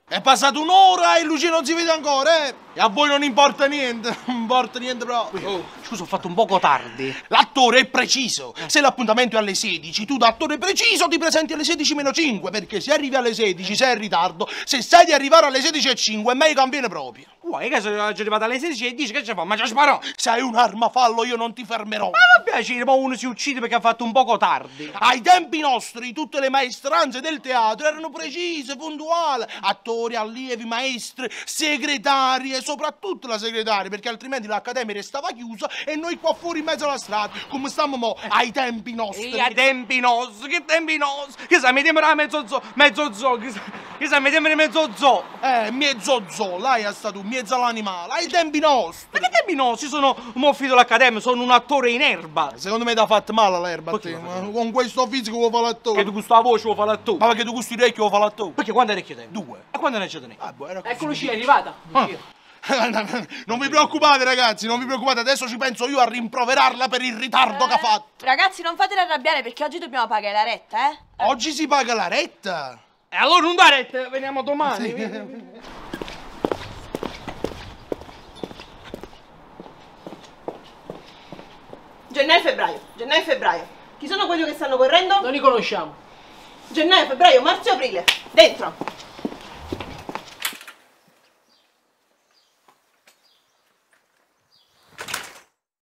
È passata un'ora e Lucia non si vede ancora, eh? E a voi non importa niente, non importa niente proprio. Oh, scusa, ho fatto un poco tardi. L'attore è preciso. Se l'appuntamento è alle 16, tu da attore preciso ti presenti alle 16:05, perché se arrivi alle 16 sei in ritardo, se sai di arrivare alle 16:05 meglio conviene proprio. Guai, che sono arrivato alle 16 e dici che ci fa? Ma ci sparo! Sei un'arma fallo, io non ti fermerò. Ma va piacere, ma uno si uccide perché ha fatto un poco tardi. Ai tempi nostri tutte le maestranze del teatro erano precise, puntuali. Attori, allievi, maestri, segretari e soprattutto la segretaria, perché altrimenti l'accademia restava chiusa e noi qua fuori in mezzo alla strada, come stiamo mo, ai tempi nostri. E ai tempi nostri, che tempi nostri? Che sa, mi temera mezzo zoo, che sa, mi temera mezzo zoo. Mezzo zoo, là è stato mezzo l'animale, ai tempi nostri. Ma che tempi nostri? Sono finito l'accademia, sono un attore in erba. Secondo me ti ha fatto male l'erba a te, con questo fisico vuoi fare l'attore. Che tu gusto la voce vuoi fare l'attore? Ma perché tu gusti orecchio vuoi fare l'attore? Perché quando è orecchio te? 2. E quando ne c'è te ne? Ah, boh, era così. Ecco Lucia, è arrivata. Non vi preoccupate ragazzi, non vi preoccupate, adesso ci penso io a rimproverarla per il ritardo che ha fatto. Ragazzi, non fatela arrabbiare perché oggi dobbiamo pagare la retta, eh? Oggi si paga la retta. E allora non dare retta, veniamo domani. Gennaio e febbraio. Chi sono quelli che stanno correndo? Non li conosciamo. Gennaio, febbraio, marzo e aprile. Dentro.